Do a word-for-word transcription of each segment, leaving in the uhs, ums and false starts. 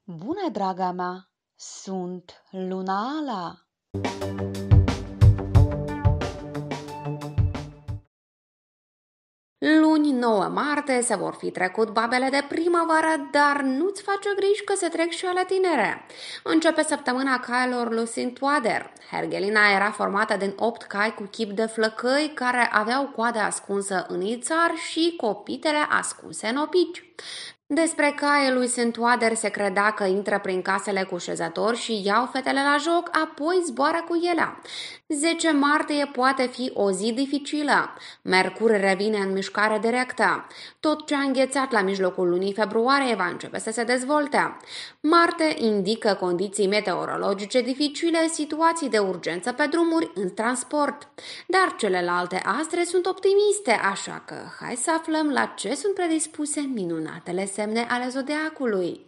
Bună, draga mea! Sunt Lunala! Luni nouă martie se vor fi trecut babele de primăvară, dar nu-ți face griji că se trec și ale tinere. Începe săptămâna cailor lui Sint-Oader. Hergelina era formată din opt cai cu chip de flăcăi care aveau coada ascunsă în ițar și copitele ascunse în opici. Despre caii lui Sint-Oader se credea că intră prin casele cu șezători și iau fetele la joc, apoi zboară cu ele. zece martie poate fi o zi dificilă. Mercur revine în mișcare directă. Tot ce a înghețat la mijlocul lunii februarie va începe să se dezvolte. Marte indică condiții meteorologice dificile, situații de urgență pe drumuri, în transport. Dar celelalte astre sunt optimiste, așa că hai să aflăm la ce sunt predispuse minunatele semne ale zodiacului.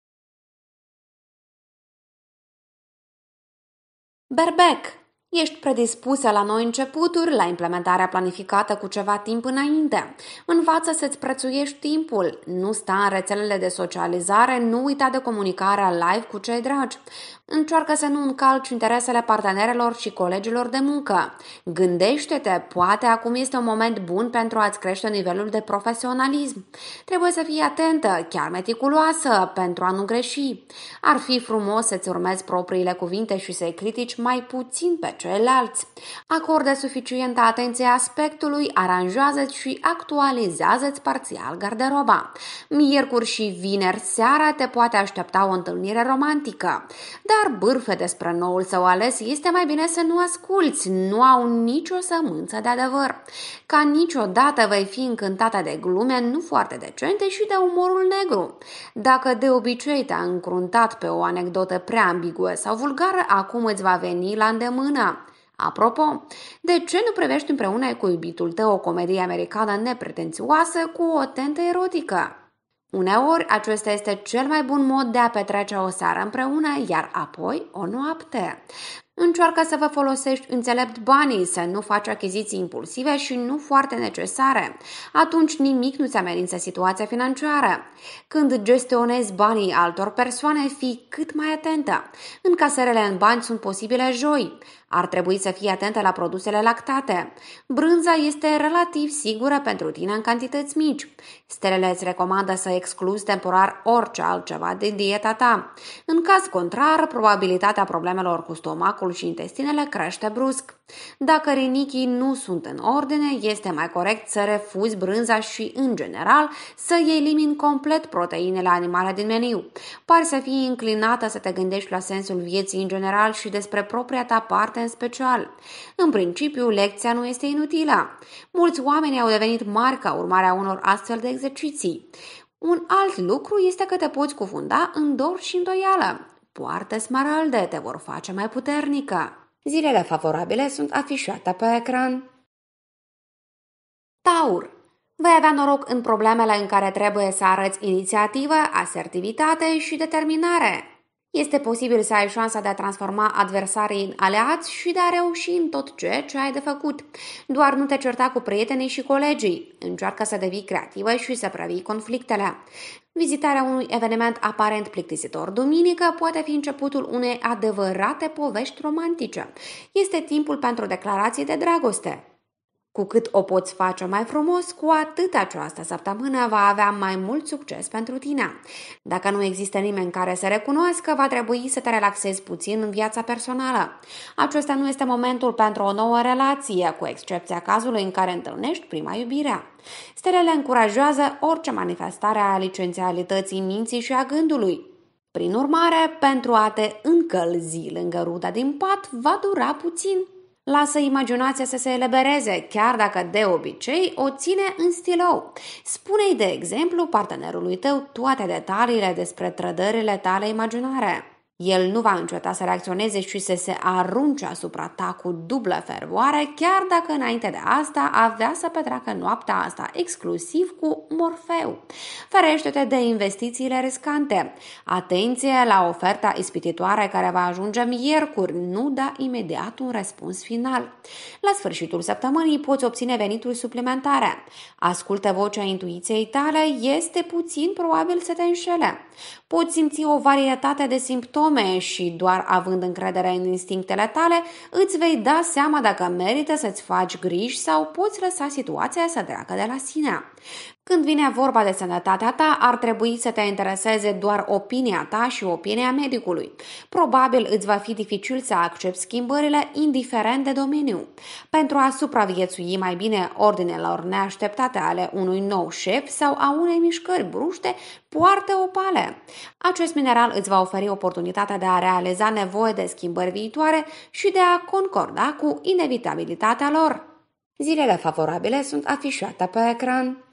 Berbec. Ești predispusă la noi începuturi, la implementarea planificată cu ceva timp înainte. Învață să-ți prețuiești timpul. Nu sta în rețelele de socializare, nu uita de comunicarea live cu cei dragi. Încearcă să nu încalci interesele partenerilor și colegilor de muncă. Gândește-te, poate acum este un moment bun pentru a-ți crește nivelul de profesionalism. Trebuie să fii atentă, chiar meticuloasă, pentru a nu greși. Ar fi frumos să-ți urmezi propriile cuvinte și să-i critici mai puțin pe ceilalți. Acordă suficientă atenție aspectului, aranjează-ți și actualizează-ți parțial garderoba. Miercuri și vineri seara te poate aștepta o întâlnire romantică. Dar bârfe despre noul său ales este mai bine să nu asculți, nu au nicio sămânță de adevăr. Ca niciodată vei fi încântată de glume nu foarte decente și de umorul negru. Dacă de obicei te-a încruntat pe o anecdotă prea ambiguă sau vulgară, acum îți va veni la îndemână. Apropo, de ce nu privești împreună cu iubitul tău o comedie americană nepretențioasă cu o tentă erotică? Uneori, acesta este cel mai bun mod de a petrece o seară împreună, iar apoi o noapte. Încearcă să vă folosești înțelept banii, să nu faci achiziții impulsive și nu foarte necesare. Atunci nimic nu-ți amenință situația financiară. Când gestionezi banii altor persoane, fii cât mai atentă. Încasările în bani sunt posibile joi. Ar trebui să fii atentă la produsele lactate. Brânza este relativ sigură pentru tine în cantități mici. Stelele îți recomandă să excluzi temporar orice altceva din dieta ta. În caz contrar, probabilitatea problemelor cu stomacul și intestinele crește brusc. Dacă rinichii nu sunt în ordine, este mai corect să refuzi brânza și, în general, să elimini complet proteinele animale din meniu. Pari să fii înclinată să te gândești la sensul vieții în general și despre propria ta parte în special. În principiu, lecția nu este inutilă. Mulți oameni au devenit mari ca urmare a unor astfel de exerciții. Un alt lucru este că te poți cufunda în dor și îndoială. Poartă smaralde te vor face mai puternică. Zilele favorabile sunt afișate pe ecran. Taur. Vei avea noroc în problemele în care trebuie să arăți inițiativă, asertivitate și determinare. Este posibil să ai șansa de a transforma adversarii în aliați și de a reuși în tot ce, ce ai de făcut. Doar nu te certa cu prietenii și colegii. Încearcă să devii creativă și să previi conflictele. Vizitarea unui eveniment aparent plictisitor duminică poate fi începutul unei adevărate povești romantice. Este timpul pentru declarații de dragoste. Cu cât o poți face mai frumos, cu atât această săptămână va avea mai mult succes pentru tine. Dacă nu există nimeni care să recunoască, va trebui să te relaxezi puțin în viața personală. Acesta nu este momentul pentru o nouă relație, cu excepția cazului în care întâlnești prima iubire. Stelele încurajează orice manifestare a licențialității minții și a gândului. Prin urmare, pentru a te încălzi lângă ruda din pat, va dura puțin. Lasă imaginația să se elibereze, chiar dacă de obicei o ține în stilou. Spune-i, de exemplu, partenerului tău toate detaliile despre trădările tale imaginare. El nu va înceta să reacționeze și să se arunce asupra ta cu dublă fervoare, chiar dacă înainte de asta avea să petreacă noaptea asta exclusiv cu Morfeu. Ferește-te de investițiile riscante. Atenție la oferta ispititoare care va ajunge miercuri, nu da imediat un răspuns final. La sfârșitul săptămânii poți obține venituri suplimentare. Ascultă vocea intuiției tale, este puțin probabil să te înșele. Poți simți o varietate de simptome și doar având încredere în instinctele tale, îți vei da seama dacă merită să-ți faci griji sau poți lăsa situația să treacă de la sine. Când vine vorba de sănătatea ta, ar trebui să te intereseze doar opinia ta și opinia medicului. Probabil îți va fi dificil să accepti schimbările indiferent de domeniu. Pentru a supraviețui mai bine ordinelor neașteptate ale unui nou șef sau a unei mișcări bruște, poartă opale. Acest mineral îți va oferi oportunitatea de a realiza nevoie de schimbări viitoare și de a concorda cu inevitabilitatea lor. Zilele favorabile sunt afișate pe ecran.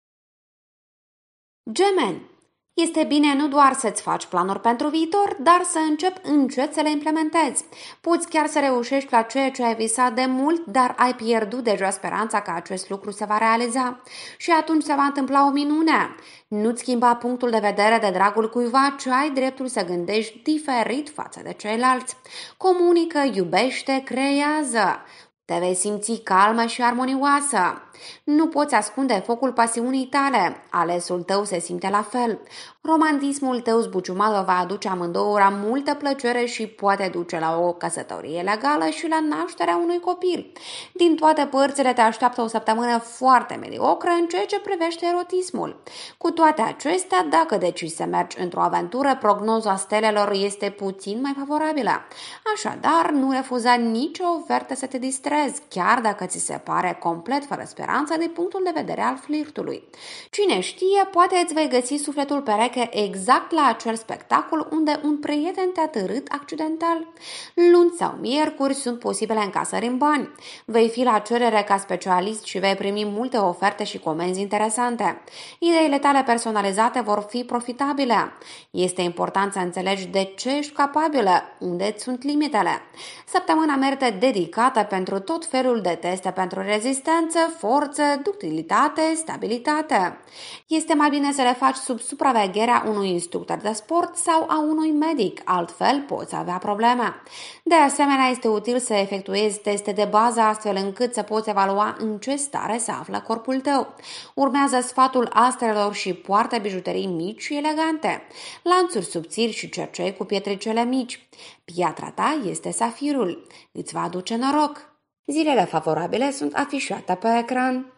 Gemeni. Este bine nu doar să-ți faci planuri pentru viitor, dar să începi încet să le implementezi. Poți chiar să reușești la ceea ce ai visat de mult, dar ai pierdut deja speranța că acest lucru se va realiza. Și atunci se va întâmpla o minune. Nu-ți schimba punctul de vedere de dragul cuiva, ce ai dreptul să gândești diferit față de ceilalți. Comunică, iubește, creează. Te vei simți calmă și armonioasă. Nu poți ascunde focul pasiunii tale. Alesul tău se simte la fel. Romantismul tău zbuciumat vă va aduce amândouă multă plăcere și poate duce la o căsătorie legală și la nașterea unui copil. Din toate părțile te așteaptă o săptămână foarte mediocră în ceea ce privește erotismul. Cu toate acestea, dacă decizi să mergi într-o aventură, prognoza stelelor este puțin mai favorabilă. Așadar, nu refuza nicio ofertă să te distrezi, chiar dacă ți se pare complet fără speranță de punctul de vedere al flirtului. Cine știe, poate îți vei găsi sufletul pereche exact la acel spectacol unde un prieten te-a târât accidental. Luni sau miercuri sunt posibile încasări în bani. Vei fi la cerere ca specialist și vei primi multe oferte și comenzi interesante. Ideile tale personalizate vor fi profitabile. Este important să înțelegi de ce ești capabilă, unde îți sunt limitele. Săptămâna merită dedicată pentru tot felul de teste pentru rezistență, forță, ductilitate, stabilitate. Este mai bine să le faci sub supravegherea unui instructor de sport sau a unui medic, altfel poți avea probleme. De asemenea, este util să efectuezi teste de bază astfel încât să poți evalua în ce stare se află corpul tău. Urmează sfatul astrelor și poartă bijuterii mici și elegante, lanțuri subțiri și cercei cu pietricele mici. Piatra ta este safirul. Îți va aduce noroc. Zilele favorabile sunt afișate pe ecran.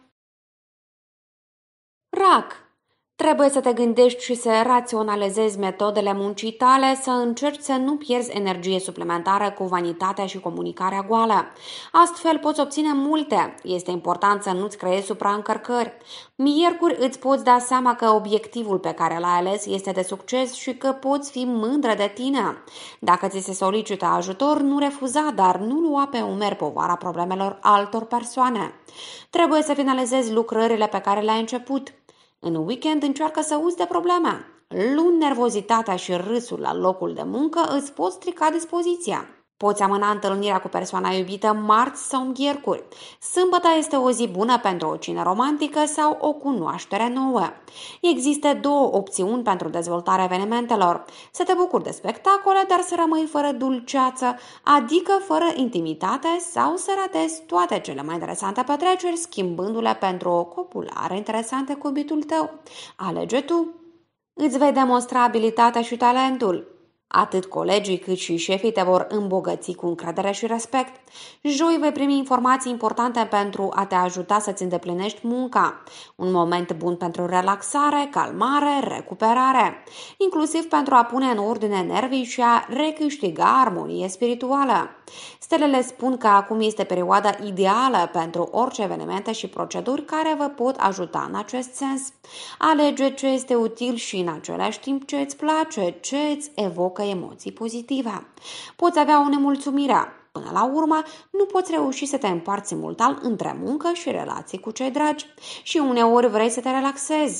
Rac. Trebuie să te gândești și să raționalizezi metodele muncii tale, să încerci să nu pierzi energie suplimentară cu vanitatea și comunicarea goală. Astfel poți obține multe. Este important să nu-ți creezi supraîncărcări. Miercuri îți poți da seama că obiectivul pe care l-ai ales este de succes și că poți fi mândră de tine. Dacă ți se solicită ajutor, nu refuza, dar nu lua pe umeri povara problemelor altor persoane. Trebuie să finalizezi lucrările pe care le-ai început. În weekend încearcă să uiți de probleme. Luni, nervozitatea și râsul la locul de muncă îți pot strica dispoziția. Poți amâna întâlnirea cu persoana iubită marți sau miercuri. Sâmbătă este o zi bună pentru o cină romantică sau o cunoaștere nouă. Există două opțiuni pentru dezvoltarea evenimentelor. Să te bucuri de spectacole, dar să rămâi fără dulceață, adică fără intimitate, sau să ratezi toate cele mai interesante petreceri, schimbându-le pentru o copulare interesantă cu iubitul tău. Alege tu. Îți vei demonstra abilitatea și talentul. Atât colegii cât și șefii te vor îmbogăți cu încredere și respect. Joi vei primi informații importante pentru a te ajuta să-ți îndeplinești munca. Un moment bun pentru relaxare, calmare, recuperare, inclusiv pentru a pune în ordine nervii și a recâștiga armonie spirituală. Stelele spun că acum este perioada ideală pentru orice evenimente și proceduri care vă pot ajuta în acest sens. Alege ce este util și în același timp ce îți place, ce îți evocă emoții pozitive. Poți avea o nemulțumire. Până la urmă, nu poți reuși să te împarți simultan între muncă și relații cu cei dragi și uneori vrei să te relaxezi.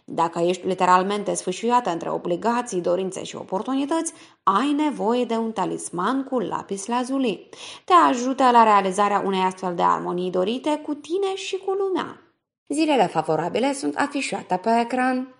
Dacă ești literalmente sfâșiată între obligații, dorințe și oportunități, ai nevoie de un talisman cu lapis lazuli. Te ajută la realizarea unei astfel de armonii dorite cu tine și cu lumea. Zilele favorabile sunt afișate pe ecran.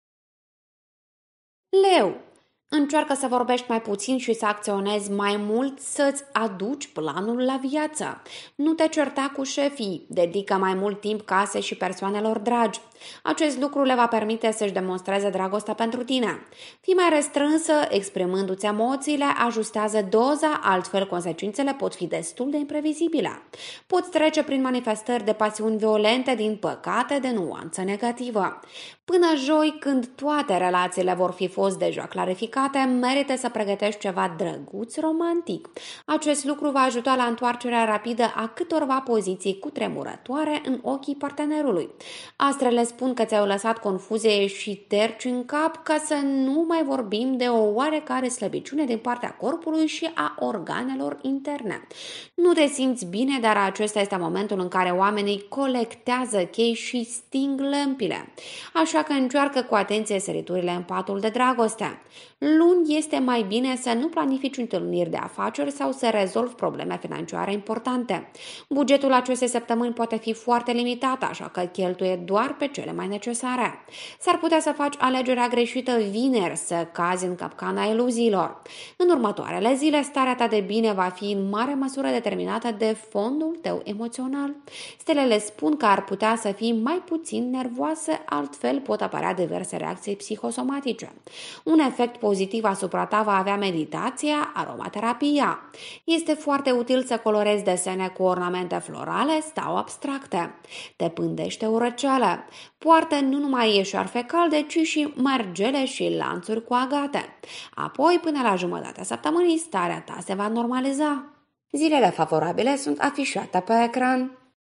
Leu. Încearcă să vorbești mai puțin și să acționezi mai mult, să-ți aduci planul la viață. Nu te certa cu șefii, dedică mai mult timp casei și persoanelor dragi. Acest lucru le va permite să-și demonstreze dragostea pentru tine. Fii mai restrânsă, exprimându-ți emoțiile, ajustează doza, altfel consecințele pot fi destul de imprevizibile. Poți trece prin manifestări de pasiuni violente, din păcate de nuanță negativă. Până joi, când toate relațiile vor fi fost deja clarificate, merită să pregătești ceva drăguț romantic. Acest lucru va ajuta la întoarcerea rapidă a câtorva poziții cutremurătoare în ochii partenerului. Astrele spun că ți-au lăsat confuzie și terci în cap, ca să nu mai vorbim de o oarecare slăbiciune din partea corpului și a organelor interne. Nu te simți bine, dar acesta este momentul în care oamenii colectează chei și sting lămpile. Așa că încearcă cu atenție săriturile în patul de dragoste. Luni este mai bine să nu planifici întâlniri de afaceri sau să rezolvi probleme financiare importante. Bugetul acestei săptămâni poate fi foarte limitat, așa că cheltuie doar pe cele mai necesare. S-ar putea să faci alegerea greșită vineri, să cazi în capcana iluziilor. În următoarele zile, starea ta de bine va fi în mare măsură determinată de fondul tău emoțional. Stelele spun că ar putea să fii mai puțin nervoasă, altfel pot apărea diverse reacții psihosomatice. Un efect pozitiv asupra ta va avea meditația, aromaterapia. Este foarte util să colorezi desene cu ornamente florale sau abstracte. Te pândește o răceală. Poartă nu numai eșarfe calde, ci și margele și lanțuri cu agate. Apoi, până la jumătatea săptămânii, starea ta se va normaliza. Zilele favorabile sunt afișate pe ecran.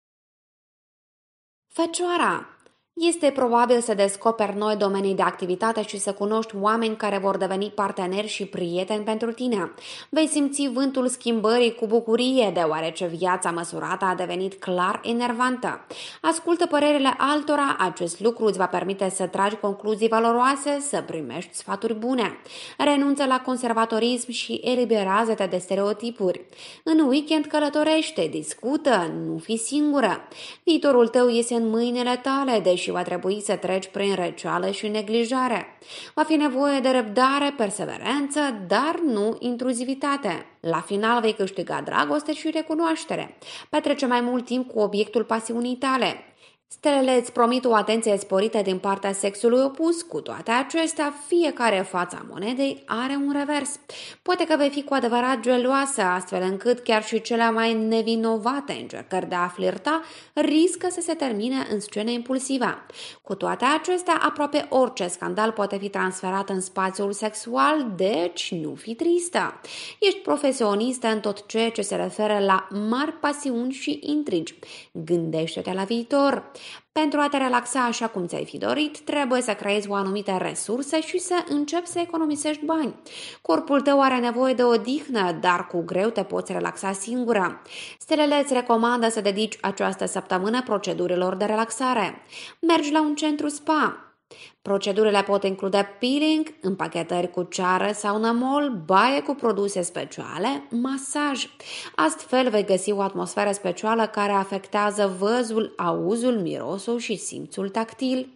Fecioara. Este probabil să descoperi noi domenii de activitate și să cunoști oameni care vor deveni parteneri și prieteni pentru tine. Vei simți vântul schimbării cu bucurie, deoarece viața măsurată a devenit clar enervantă. Ascultă părerile altora, acest lucru îți va permite să tragi concluzii valoroase, să primești sfaturi bune. Renunță la conservatorism și eliberează-te de stereotipuri. În weekend călătorește, discută, nu fi singură. Viitorul tău este în mâinile tale, deși și va trebui să treci prin răceală și neglijare. Va fi nevoie de răbdare, perseverență, dar nu intruzivitate. La final vei câștiga dragoste și recunoaștere. Petrece mai mult timp cu obiectul pasiunii tale. Stelele îți promit o atenție sporită din partea sexului opus. Cu toate acestea, fiecare față a monedei are un revers. Poate că vei fi cu adevărat geloasă, astfel încât chiar și cele mai nevinovate încercări de a flirta riscă să se termine în scene impulsive. Cu toate acestea, aproape orice scandal poate fi transferat în spațiul sexual, deci nu fi tristă. Ești profesionistă în tot ceea ce se referă la mari pasiuni și intrigi. Gândește-te la viitor. Pentru a te relaxa așa cum ți-ai fi dorit, trebuie să creezi o anumită resurse și să începi să economisești bani. Corpul tău are nevoie de odihnă, dar cu greu te poți relaxa singură. Stelele îți recomandă să dedici această săptămână procedurilor de relaxare. Mergi la un centru spa. Procedurile pot include peeling, împachetări cu ceară sau nămol, baie cu produse speciale, masaj. Astfel vei găsi o atmosferă specială care afectează văzul, auzul, mirosul și simțul tactil.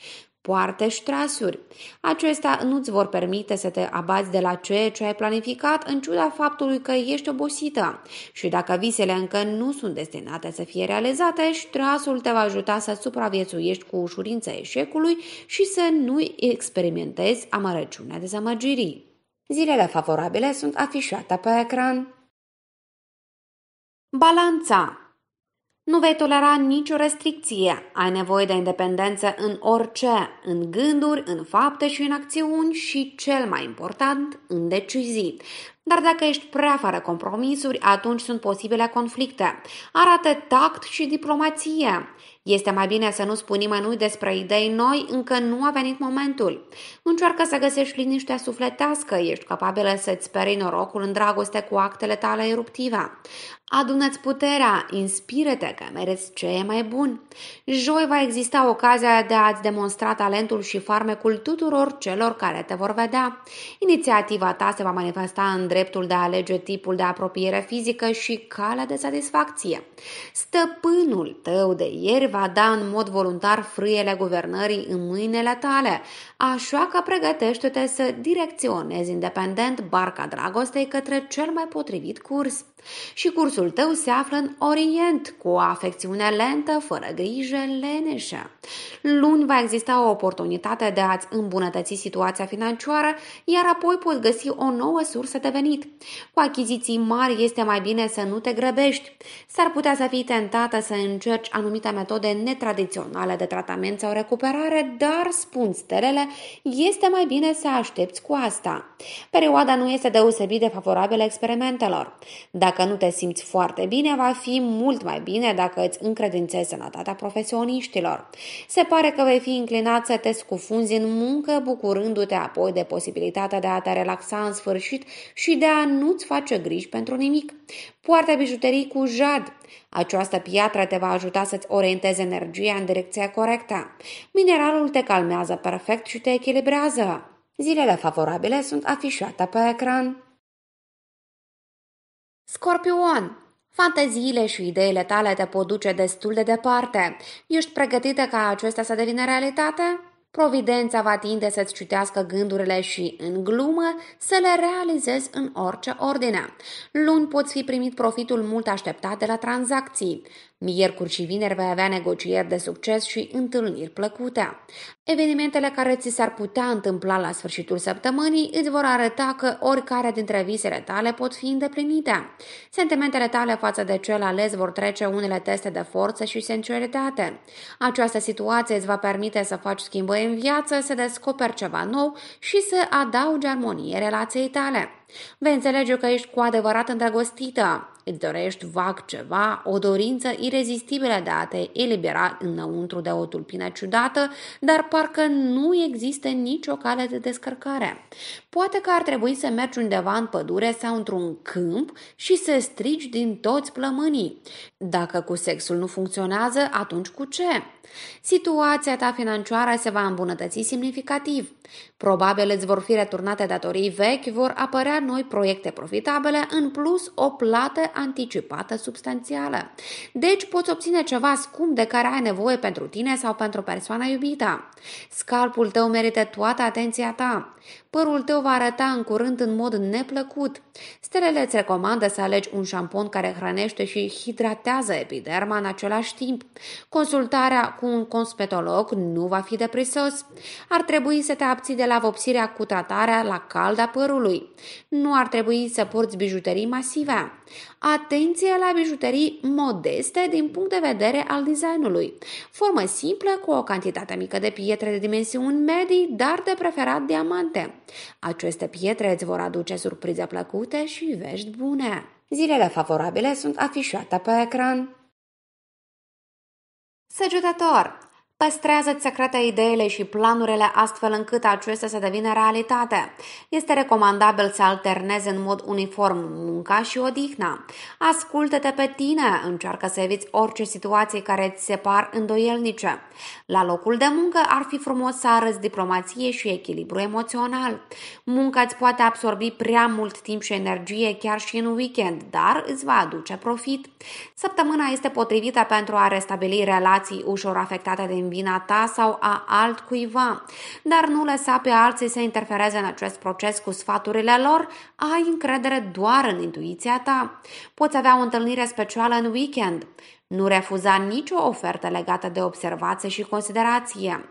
Poartă ștrasuri. Acestea nu-ți vor permite să te abați de la ceea ce ai planificat în ciuda faptului că ești obosită. Și dacă visele încă nu sunt destinate să fie realizate, ștrasul te va ajuta să supraviețuiești cu ușurință eșecului și să nu experimentezi amărăciunea dezamăgirii. Zilele favorabile sunt afișate pe ecran. Balanța. Nu vei tolera nicio restricție. Ai nevoie de independență în orice, în gânduri, în fapte și în acțiuni și, cel mai important, în decizii. Dar dacă ești prea fără compromisuri, atunci sunt posibile conflicte. Arată tact și diplomație. Este mai bine să nu spui nimănui despre idei noi, încă nu a venit momentul. Încearcă să găsești liniștea sufletească, ești capabilă să-ți sperii norocul în dragoste cu actele tale eruptive. Adună-ți puterea, inspiră-te că meriți ce e mai bun. Joi va exista ocazia de a-ți demonstra talentul și farmecul tuturor celor care te vor vedea. Inițiativa ta se va manifesta în dreptul de a alege tipul de apropiere fizică și calea de satisfacție. Stăpânul tău de ieri va da în mod voluntar frâiele guvernării în mâinile tale, așa că pregătește-te să direcționezi independent barca dragostei către cel mai potrivit curs. Și cursul tău se află în Orient, cu o afecțiune lentă, fără grijă, leneșă. Luni va exista o oportunitate de a-ți îmbunătăți situația financiară, iar apoi poți găsi o nouă sursă de venit. Cu achiziții mari este mai bine să nu te grăbești. S-ar putea să fii tentată să încerci anumite metode netradiționale de tratament sau recuperare, dar, spun stelele, este mai bine să aștepți cu asta. Perioada nu este deosebit de favorabilă experimentelor. Dacă nu te simți foarte bine, va fi mult mai bine dacă îți încredințezi sănătatea profesioniștilor. Se pare că vei fi înclinat să te scufunzi în muncă, bucurându-te apoi de posibilitatea de a te relaxa în sfârșit și de a nu-ți face griji pentru nimic. Poartă bijuterii cu jad. Această piatră te va ajuta să-ți orientezi energia în direcția corectă. Mineralul te calmează perfect și te echilibrează. Zilele favorabile sunt afișate pe ecran. Scorpion, fanteziile și ideile tale te pot duce destul de departe. Ești pregătită ca acestea să devină realitate? Providența va tinde să-ți citească gândurile și, în glumă, să le realizezi în orice ordine. Luni poți fi primit profitul mult așteptat de la tranzacții. Miercuri și vineri vei avea negocieri de succes și întâlniri plăcute. Evenimentele care ți s-ar putea întâmpla la sfârșitul săptămânii îți vor arăta că oricare dintre visele tale pot fi îndeplinite. Sentimentele tale față de cel ales vor trece unele teste de forță și sinceritate. Această situație îți va permite să faci schimbări în viață, să descoperi ceva nou și să adaugi armonie relației tale. Vei înțelege că ești cu adevărat îndrăgostită. Îți dorești vag ceva, o dorință irezistibilă de a te elibera înăuntru de o tulpină ciudată, dar parcă nu există nicio cale de descărcare. Poate că ar trebui să mergi undeva în pădure sau într-un câmp și să strigi din toți plămânii. Dacă cu sexul nu funcționează, atunci cu ce? Situația ta financiară se va îmbunătăți semnificativ. Probabil îți vor fi returnate datorii vechi, vor apărea noi proiecte profitabile, în plus o plată anticipată substanțială. Deci poți obține ceva scump de care ai nevoie pentru tine sau pentru persoana iubită. Scalpul tău merită toată atenția ta. Părul tău va arăta în curând în mod neplăcut. Stelele îți recomandă să alegi un șampon care hrănește și hidratează epiderma în același timp. Consultarea cu un cosmetolog nu va fi de prisos. Ar trebui să te abții de la vopsirea cu tratarea la cald a părului. Nu ar trebui să porți bijuterii masive. Atenție la bijuterii modeste din punct de vedere al designului. Formă simplă cu o cantitate mică de pietre de dimensiuni medii, dar de preferat diamante. Aceste pietre îți vor aduce surprize plăcute și vești bune. Zilele favorabile sunt afișate pe ecran. Săgetător, păstrează-ți secrete ideile și planurile astfel încât acestea să devină realitate. Este recomandabil să alternezi în mod uniform munca și odihna. Ascultă-te pe tine, încearcă să eviți orice situații care îți se par îndoielnice. La locul de muncă ar fi frumos să arăți diplomație și echilibru emoțional. Munca îți poate absorbi prea mult timp și energie chiar și în weekend, dar îți va aduce profit. Săptămâna este potrivită pentru a restabili relații ușor afectate din vina ta sau a altcuiva, dar nu lăsa pe alții să interfereze în acest proces cu sfaturile lor, ai încredere doar în intuiția ta. Poți avea o întâlnire specială în weekend. Nu refuza nicio ofertă legată de observație și considerație.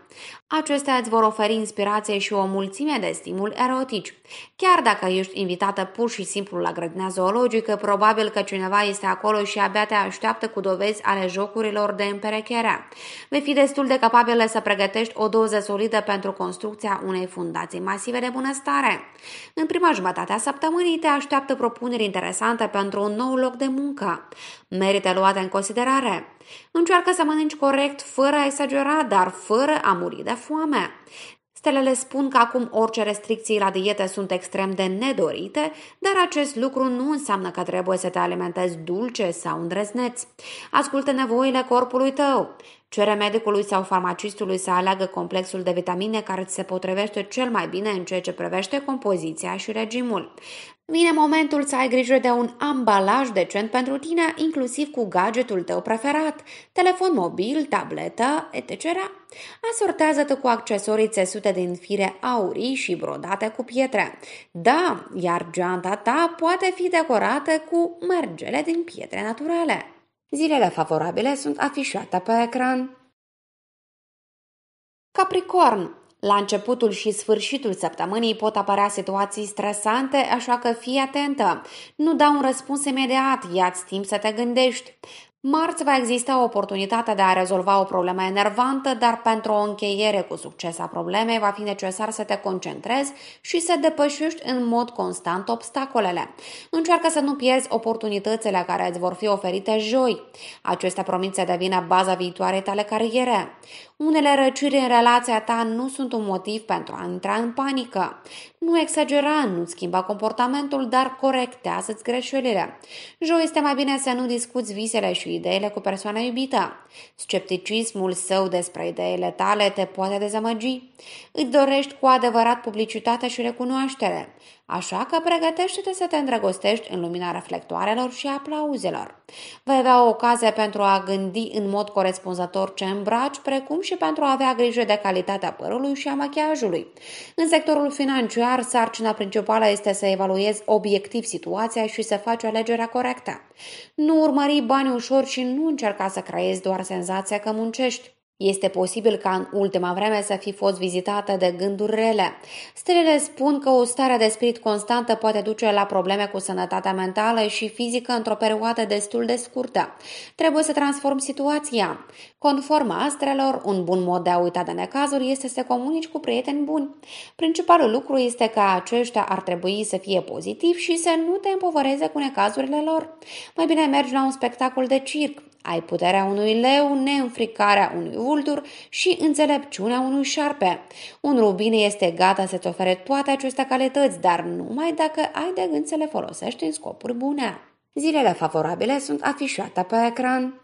Acestea îți vor oferi inspirație și o mulțime de stimuli erotici. Chiar dacă ești invitată pur și simplu la grădina zoologică, probabil că cineva este acolo și abia te așteaptă cu dovezi ale jocurilor de împerecherea. Vei fi destul de capabilă să pregătești o doză solidă pentru construcția unei fundații masive de bunăstare. În prima jumătate a săptămânii te așteaptă propuneri interesante pentru un nou loc de muncă. Merită luate în considerare. Încearcă să mănânci corect, fără a exagera, dar fără a muri de foame. Stelele spun că acum orice restricții la dietă sunt extrem de nedorite, dar acest lucru nu înseamnă că trebuie să te alimentezi dulce sau îndrăzneț. Ascultă nevoile corpului tău. Cere medicului sau farmacistului să aleagă complexul de vitamine care ți se potrivește cel mai bine în ceea ce privește compoziția și regimul. Vine momentul să ai grijă de un ambalaj decent pentru tine, inclusiv cu gadgetul tău preferat, telefon mobil, tabletă, et cetera. Asortează-te cu accesorii țesute din fire aurii și brodate cu pietre. Da, iar geanta ta poate fi decorată cu mărgele din pietre naturale. Zilele favorabile sunt afișate pe ecran. Capricorn. La începutul și sfârșitul săptămânii pot apărea situații stresante, așa că fii atentă. Nu da un răspuns imediat, ia-ți timp să te gândești. Marți va exista oportunitatea de a rezolva o problemă enervantă, dar pentru o încheiere cu succes a problemei va fi necesar să te concentrezi și să depășești în mod constant obstacolele. Încearcă să nu pierzi oportunitățile care îți vor fi oferite joi. Acestea promit să devină baza viitoarei tale cariere. Unele răciri în relația ta nu sunt un motiv pentru a intra în panică. Nu exagera, nu-ți schimba comportamentul, dar corectează-ți greșelile. Joi este mai bine să nu discuți visele și ideile cu persoana iubită. Scepticismul său despre ideile tale te poate dezamăgi. Îți dorești cu adevărat publicitate și recunoaștere. Așa că pregătește-te să te îndrăgostești în lumina reflectoarelor și aplauzelor. Vei avea o ocazie pentru a gândi în mod corespunzător ce îmbraci, precum și pentru a avea grijă de calitatea părului și a machiajului. În sectorul financiar, sarcina principală este să evaluezi obiectiv situația și să faci alegerea corectă. Nu urmări bani ușor și nu încerca să creezi doar senzația că muncești. Este posibil ca în ultima vreme să fi fost vizitată de gânduri rele. Stelele spun că o stare de spirit constantă poate duce la probleme cu sănătatea mentală și fizică într-o perioadă destul de scurtă. Trebuie să transformi situația. Conform astrelor, un bun mod de a uita de necazuri este să comunici cu prieteni buni. Principalul lucru este că aceștia ar trebui să fie pozitivi și să nu te împovăreze cu necazurile lor. Mai bine mergi la un spectacol de circ. Ai puterea unui leu, neînfricarea unui vultur și înțelepciunea unui șarpe. Un rubin este gata să-ți ofere toate aceste calități, dar numai dacă ai de gând să le folosești în scopuri bune. Zilele favorabile sunt afișate pe ecran.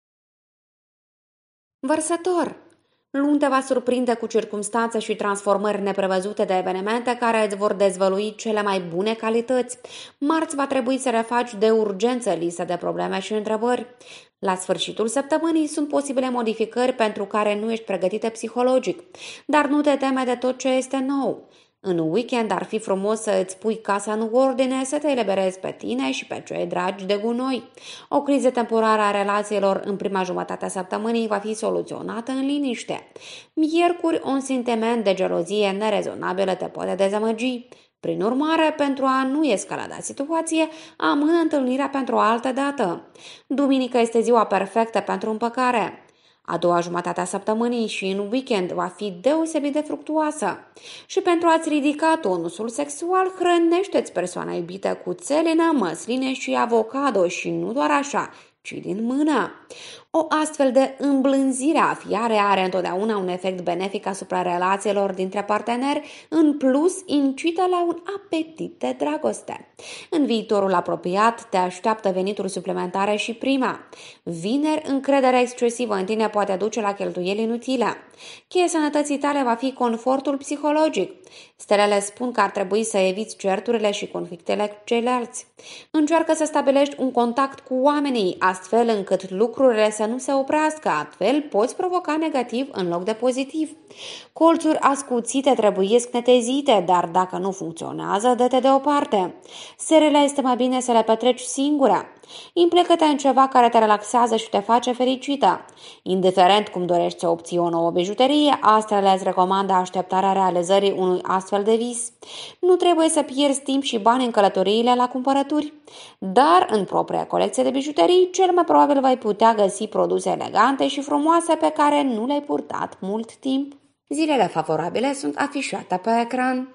Vărsător. Luni te va surprinde cu circumstanțe și transformări neprevăzute de evenimente care îți vor dezvălui cele mai bune calități. Marți va trebui să refaci de urgență listă de probleme și întrebări. La sfârșitul săptămânii sunt posibile modificări pentru care nu ești pregătită psihologic, dar nu te teme de tot ce este nou. În weekend ar fi frumos să îți pui casa în ordine, să te eliberezi pe tine și pe cei dragi de gunoi. O criză temporară a relațiilor în prima jumătate a săptămânii va fi soluționată în liniște. Miercuri, un sentiment de gelozie nerezonabilă te poate dezamăgi. Prin urmare, pentru a nu escalada situație, amână întâlnirea pentru o altă dată. Duminică este ziua perfectă pentru împăcare. A doua jumătate a săptămânii și în weekend va fi deosebit de fructuoasă. Și pentru a-ți ridica tonusul sexual, hrănește-ți persoana iubită cu țelină, măsline și avocado și nu doar așa, ci din mână. O astfel de îmblânzire afiare are întotdeauna un efect benefic asupra relațiilor dintre parteneri, în plus incită la un apetit de dragoste. În viitorul apropiat te așteaptă venituri suplimentare și prima. Vineri, încrederea excesivă în tine poate duce la cheltuieli inutile. Cheia sănătății tale va fi confortul psihologic. Stelele spun că ar trebui să eviți certurile și conflictele cu ceilalți. Încearcă să stabilești un contact cu oamenii, astfel încât lucrurile să nu se oprească, altfel poți provoca negativ în loc de pozitiv. Colțuri ascuțite trebuiesc netezite, dar dacă nu funcționează, dă-te deoparte. Serile este mai bine să le petreci singura. Implică-te în ceva care te relaxează și te face fericită. Indiferent cum dorești să obții o nouă bijuterie, astrele îți recomandă așteptarea realizării unui astfel de vis. Nu trebuie să pierzi timp și bani în călătoriile la cumpărături, dar în propria colecție de bijuterii, cel mai probabil vei putea găsi produse elegante și frumoase pe care nu le-ai purtat mult timp. Zilele favorabile sunt afișate pe ecran.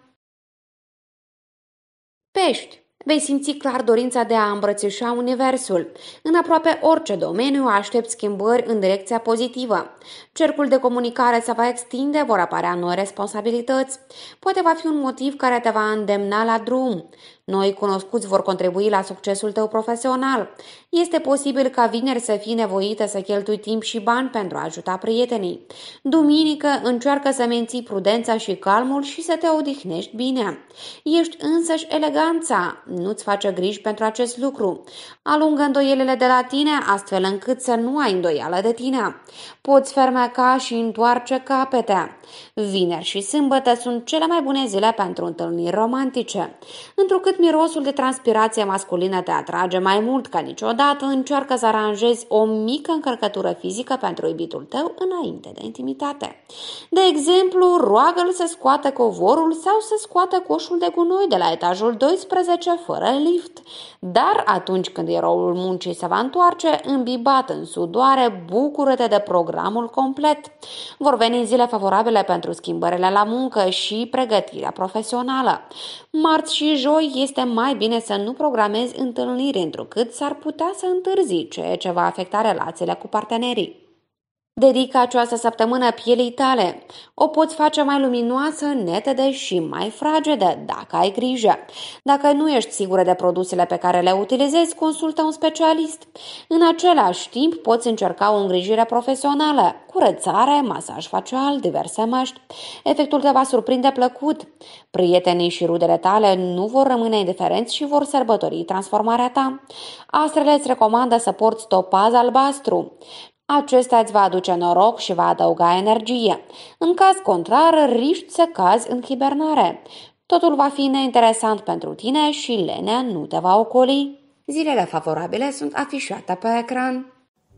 Pești. Vei simți clar dorința de a îmbrățișa universul. În aproape orice domeniu aștepți schimbări în direcția pozitivă. Cercul de comunicare se va extinde, vor apărea noi responsabilități. Poate va fi un motiv care te va îndemna la drum. Noi cunoscuți vor contribui la succesul tău profesional. Este posibil ca vineri să fii nevoită să cheltui timp și bani pentru a ajuta prietenii. Duminică încearcă să menții prudența și calmul și să te odihnești bine. Ești însăși eleganța. Nu-ți face griji pentru acest lucru. Alungă îndoielile de la tine astfel încât să nu ai îndoială de tine. Poți fermeca și întoarce capete. Vineri și sâmbătă sunt cele mai bune zile pentru întâlniri romantice. Întrucât mirosul de transpirație masculină te atrage mai mult ca niciodată, încearcă să aranjezi o mică încărcătură fizică pentru iubitul tău înainte de intimitate. De exemplu, roagă-l să scoată covorul sau să scoată coșul de gunoi de la etajul doisprezece fără lift. Dar atunci când eroul muncii se va întoarce, îmbibat în sudoare, bucură-te de programul complet. Vor veni zile favorabile pentru schimbările la muncă și pregătirea profesională. Marți și joi este mai bine să nu programezi întâlniri, întrucât s-ar putea să întârzi, ceea ce va afecta relațiile cu partenerii. Dedică această săptămână pielii tale. O poți face mai luminoasă, netedă și mai fragedă, dacă ai grijă. Dacă nu ești sigură de produsele pe care le utilizezi, consultă un specialist. În același timp, poți încerca o îngrijire profesională, curățare, masaj facial, diverse măști. Efectul te va surprinde plăcut. Prietenii și rudele tale nu vor rămâne indiferenți și vor sărbători transformarea ta. Astrele îți recomandă să porți topaz albastru. Acesta îți va aduce noroc și va adăuga energie. În caz contrar, riști să cazi în hibernare. Totul va fi neinteresant pentru tine și lenea nu te va ocoli. Zilele favorabile sunt afișate pe ecran.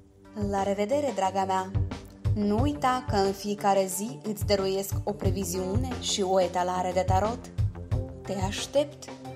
La revedere, draga mea! Nu uita că în fiecare zi îți dăruiesc o previziune și o etalare de tarot. Te aștept!